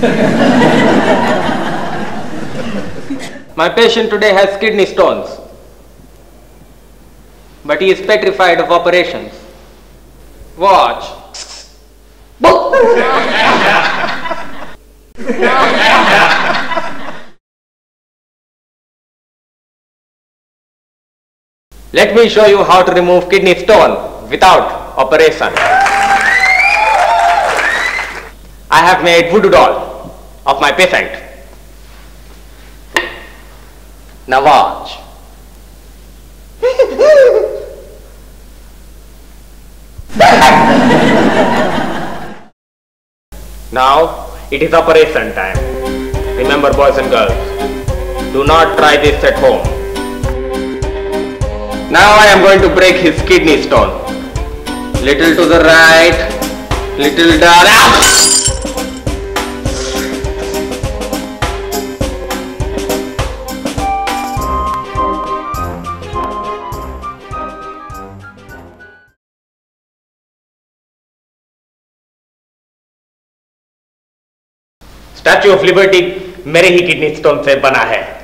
My patient today has kidney stones, but he is petrified of operations. Watch. Let me show you how to remove kidney stone without operation. I have made voodoo doll of my patient. Now watch. Now it is operation time. Remember, boys and girls, do not try this at home. Now I am going to break his kidney stone. Little to the right, little down. Statue of liberty मेरे ही kidney stone से बना है.